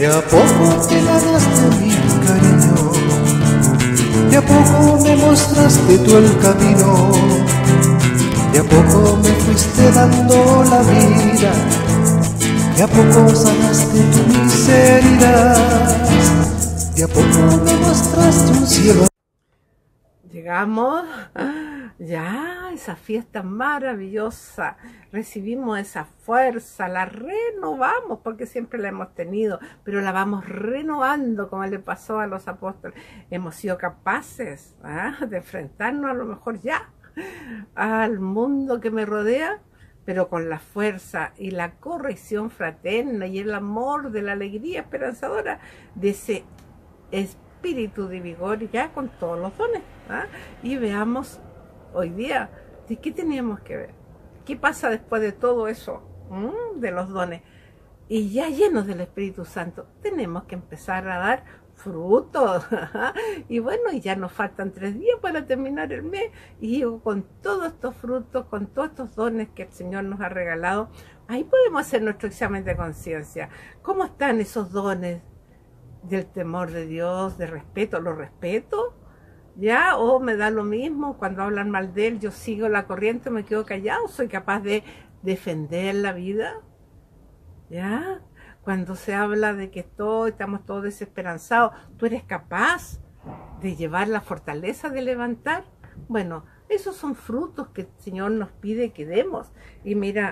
a poco te ganaste mi cariño, de a poco me mostraste tú el camino, de a poco me fuiste dando la vida, de a poco sanaste tu miseria, de a poco me mostraste un cielo. Llegamos ya a esa fiesta maravillosa, recibimos esa fuerza, la renovamos porque siempre la hemos tenido, pero la vamos renovando como le pasó a los apóstoles. Hemos sido capaces de enfrentarnos a lo mejor ya al mundo que me rodea, pero con la fuerza y la corrección fraterna y el amor de la alegría esperanzadora de ese espíritu de vigor, ya con todos los dones. Y veamos hoy día de qué teníamos que ver, qué pasa después de todo eso, de los dones, y ya llenos del Espíritu Santo tenemos que empezar a dar frutos. Y bueno, y ya nos faltan 3 días para terminar el mes, y con todos estos frutos, con todos estos dones que el Señor nos ha regalado, ahí podemos hacer nuestro examen de conciencia. ¿Cómo están esos dones del temor de Dios, de respeto? ¿Lo respeto? ¿Ya? ¿O me da lo mismo? Cuando hablan mal de él, yo sigo la corriente, me quedo callado, soy capaz de defender la vida. ¿Ya? Cuando se habla de que estamos todos desesperanzados, ¿tú eres capaz de llevar la fortaleza de levantar? Bueno, esos son frutos que el Señor nos pide que demos. Y mira,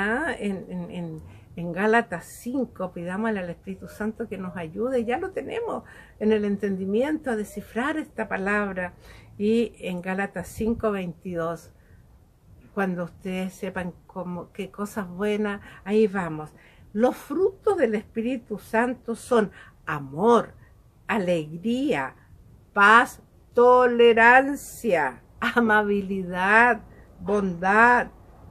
en Gálatas 5, pidámosle al Espíritu Santo que nos ayude, ya lo tenemos en el entendimiento a descifrar esta palabra. Y en Gálatas 5, 22, cuando ustedes sepan qué cosas buenas, ahí vamos. Los frutos del Espíritu Santo son amor, alegría, paz, tolerancia, amabilidad, bondad,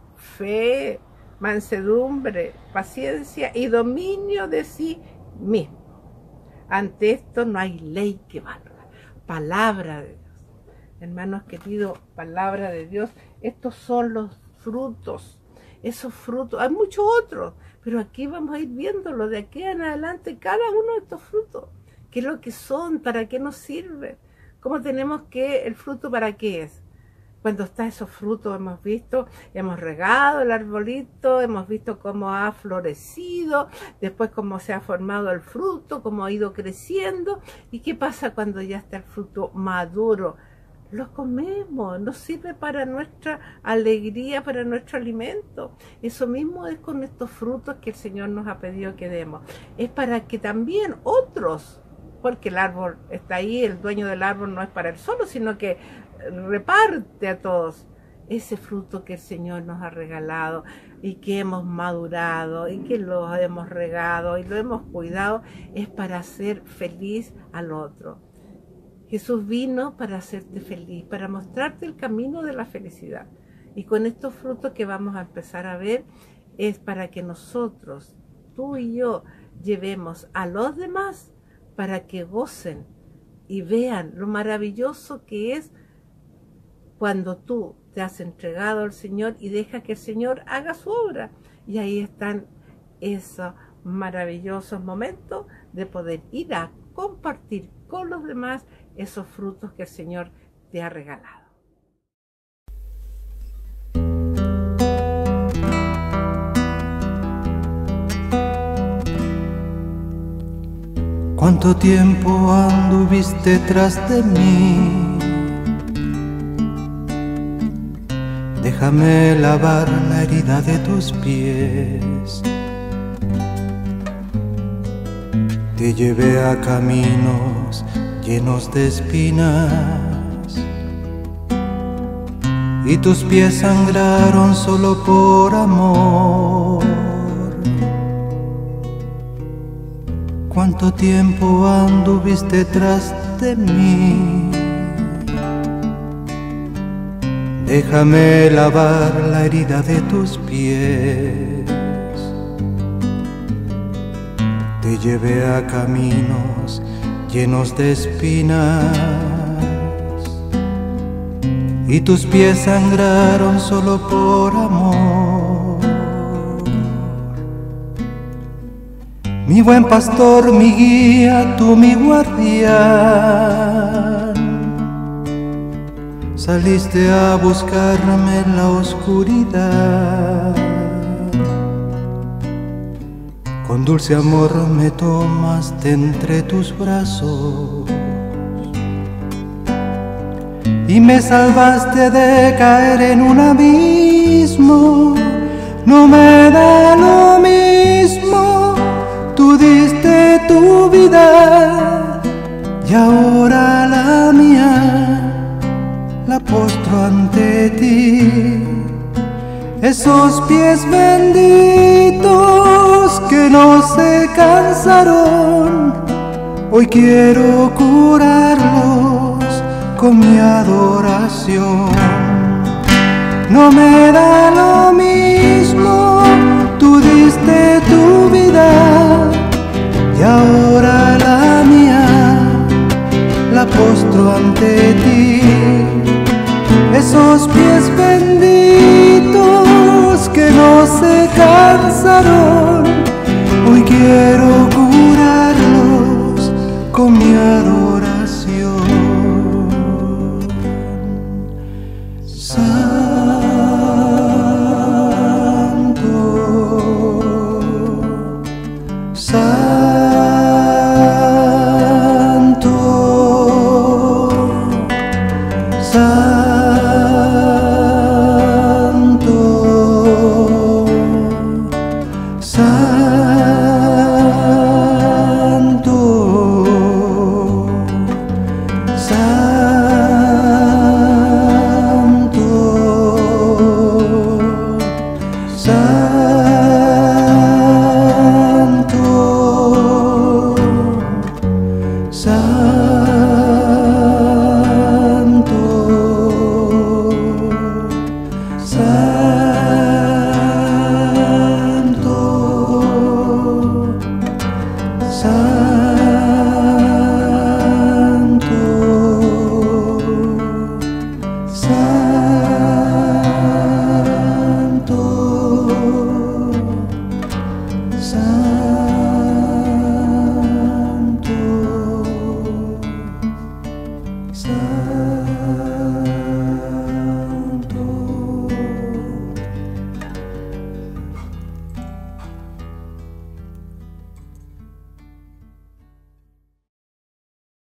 fe, mansedumbre, paciencia y dominio de sí mismo. Ante esto no hay ley que valga. Palabra de Dios. Hermanos queridos, palabra de Dios. Estos son los frutos. Esos frutos. Hay muchos otros, pero aquí vamos a ir viéndolo de aquí en adelante, cada uno de estos frutos. ¿Qué es lo que son? ¿Para qué nos sirven? ¿Cómo tenemos que, el fruto para qué es? Cuando está esos frutos hemos visto, hemos regado el arbolito, hemos visto cómo ha florecido, después cómo se ha formado el fruto, cómo ha ido creciendo. ¿Y qué pasa cuando ya está el fruto maduro? Lo comemos, nos sirve para nuestra alegría, para nuestro alimento. Eso mismo es con estos frutos que el Señor nos ha pedido que demos. Es para que también otros, porque el árbol está ahí, el dueño del árbol no es para él solo, sino que reparte a todos ese fruto que el Señor nos ha regalado y que hemos madurado y que lo hemos regado y lo hemos cuidado, es para hacer feliz al otro. Jesús vino para hacerte feliz, para mostrarte el camino de la felicidad. Y con estos frutos que vamos a empezar a ver, es para que nosotros, tú y yo, llevemos a los demás para que gocen y vean lo maravilloso que es cuando tú te has entregado al Señor y deja que el Señor haga su obra. Y ahí están esos maravillosos momentos de poder ir a compartir con los demás esos frutos que el Señor te ha regalado. ¿Cuánto tiempo anduviste tras de mí? Déjame lavar la herida de tus pies. Te llevé a caminos llenos de espinas y tus pies sangraron solo por amor. ¿Cuánto tiempo anduviste tras de mí? Déjame lavar la herida de tus pies. Te llevé a caminos llenos de espinas y tus pies sangraron solo por amor. Mi buen pastor, mi guía, tú mi guardián. Saliste a buscarme en la oscuridad. Con dulce amor me tomaste entre tus brazos y me salvaste de caer en un abismo. No me da lo mismo, tú diste tu vida y ahora la mía la postro ante ti. Esos pies benditos que no se cansaron, hoy quiero curarlos con mi adoración. No me da lo mismo, tú diste tu vida y ahora la mía la postro ante ti. Esos pies benditos